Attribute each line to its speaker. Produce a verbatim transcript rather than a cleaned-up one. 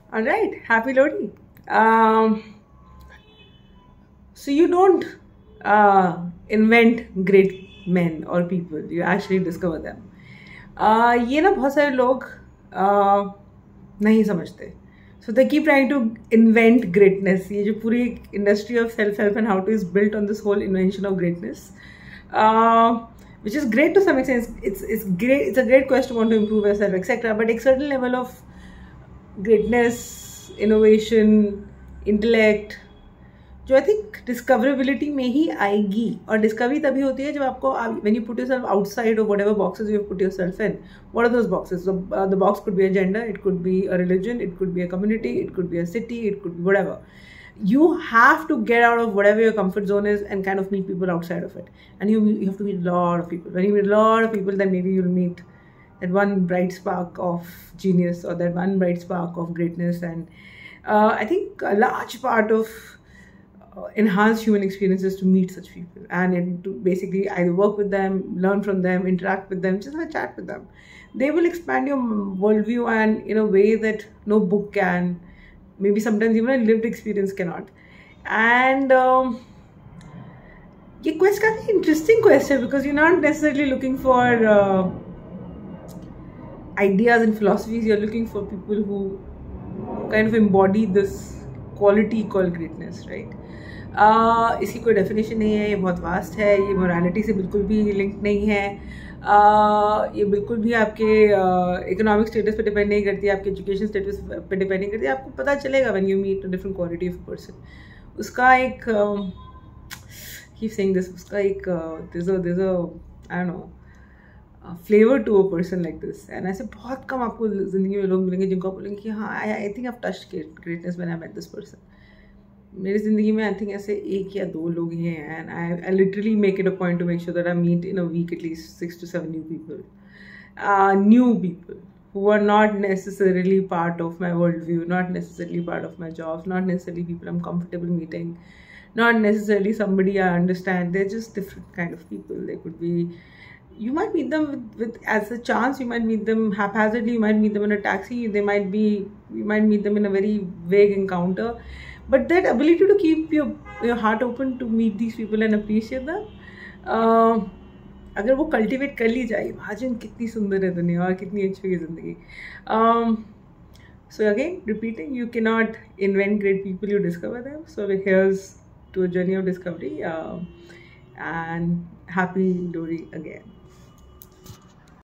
Speaker 1: All right, happy Lodi. Um, so you don't uh, invent great men or people; you actually discover them. Uh, ये ना बहुत सारे लोग uh, नहीं समझते. So they keep trying to invent greatness. ये जो पूरी industry of self help and how to is built on this whole invention of greatness, uh, which is great to some extent. It's it's great. It's a great quest to want to improve yourself, et cetera. But a certain level of greatness, innovation, intellect, जो I think discoverability में ही आएगी. और discovery तभी होती है जब आपको when you put yourself outside of whatever boxes you put yourself in. What are those boxes? The box could be a gender, it could be a religion, it could be a community, it could be a city, it could be whatever. You have to get out of whatever your comfort zone is and kind of meet people outside of it. And you you have to meet a lot of people. When you meet a lot of people, then maybe you'll meet that one bright spark of genius or that one bright spark of greatness. And uh, I think a large part of uh, enhanced human experiences to meet such people and in, to basically either work with them, learn from them, interact with them, just have a chat with them. They will expand your worldview and in a way that no book can. Maybe sometimes even a lived experience cannot. And um, ये quest काफी interesting quest है because you're not necessarily looking for uh, ideas and philosophies. You're looking for people who kind of embody this quality called greatness, right? Uh, इसकी कोई definition नहीं है, ये बहुत vast है, ये morality से बिल्कुल भी linked नहीं है. Uh, ये बिल्कुल भी आपके इकोनॉमिक uh, स्टेटस पे डिपेंड नहीं करती है, आपके एजुकेशन स्टेटस पे डिपेंड नहीं करती है. आपको पता चलेगा when you meet a different quality of person. उसका एक कीप सेइंग दिस उसका एक there is there is I don't know flavour to a person like this. And ऐसे बहुत कम आपको ज़िंदगी में लोग मिलेंगे जिनको आप बोलेंगे कि हाँ I I think I touched greatness when I met this person. मेरी ज़िंदगी में आई थिंक ऐसे एक या दो लोग ही हैं. And I I literally make it a point to make sure that I meet in a week at least six to seven new people, new people who are not necessarily part of my worldview, not necessarily part of my jobs, not necessarily people I'm comfortable meeting, not necessarily somebody I understand. They're just different kind of people. They could be, you might meet them with, with as a chance, you might meet them haphazardly, you might meet them in a taxi, they might be, you might meet them in a very vague encounter. But that ability to keep your your heart open to meet these people and appreciate them, uh, अगर वो cultivate कर ली जाए, imagine कितनी सुंदर है दुनिया और कितनी अच्छी है ज़िंदगी. So again repeating, you can not invent great people, you discover them. So here's to a journey of discovery and happy dory again.